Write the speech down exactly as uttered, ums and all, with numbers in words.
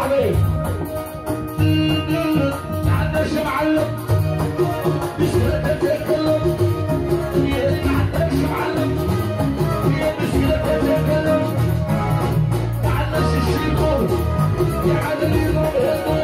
صاحبي ما عندناش معلم مشكلة تتكلم يا اللي ما عندكش معلم هي مشكلة تتكلم ما عندناش الشيخ يا عادل يضرب